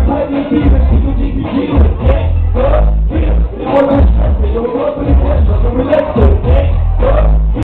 fighting demons, people think we deal with gang, here. They want to stress me, don't want to relax, so relax it.